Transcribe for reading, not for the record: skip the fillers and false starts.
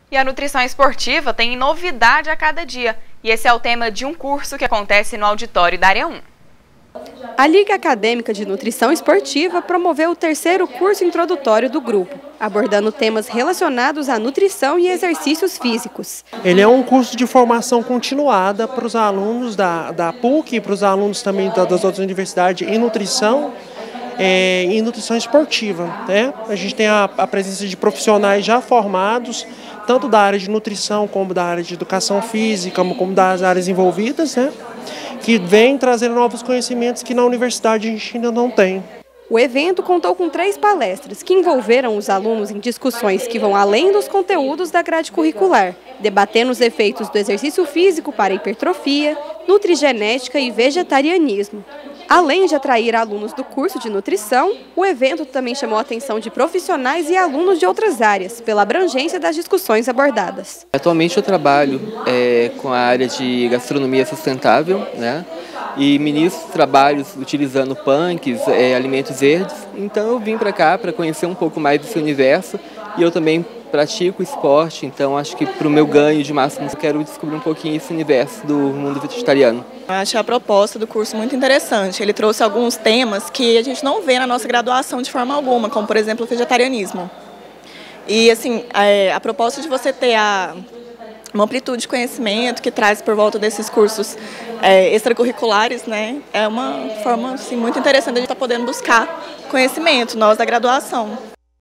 E a nutrição esportiva tem novidade a cada dia. E esse é o tema de um curso que acontece no auditório da Área 1. A Liga Acadêmica de Nutrição Esportiva promoveu o terceiro curso introdutório do grupo, abordando temas relacionados à nutrição e exercícios físicos. Ele é um curso de formação continuada para os alunos da PUC e para os alunos também das outras universidades em nutrição e nutrição esportiva, né? A gente tem a presença de profissionais já formados, tanto da área de nutrição como da área de educação física, como das áreas envolvidas, né? Que vem trazendo novos conhecimentos que na universidade a gente ainda não tem. O evento contou com 3 palestras que envolveram os alunos em discussões que vão além dos conteúdos da grade curricular, debatendo os efeitos do exercício físico para hipertrofia, nutrigenética e vegetarianismo. Além de atrair alunos do curso de nutrição, o evento também chamou a atenção de profissionais e alunos de outras áreas, pela abrangência das discussões abordadas. Atualmente eu trabalho com a área de gastronomia sustentável, né? E ministro trabalhos utilizando punks, alimentos verdes. Então eu vim para cá para conhecer um pouco mais desse universo e eu também pratico esporte, então acho que para o meu ganho de massa eu quero descobrir um pouquinho esse universo do mundo vegetariano. Acho a proposta do curso muito interessante. Ele trouxe alguns temas que a gente não vê na nossa graduação de forma alguma, como por exemplo o vegetarianismo. E assim, a proposta de você ter uma amplitude de conhecimento que traz por volta desses cursos extracurriculares, né? É uma forma assim, muito interessante de a gente estar podendo buscar conhecimento, nós da graduação.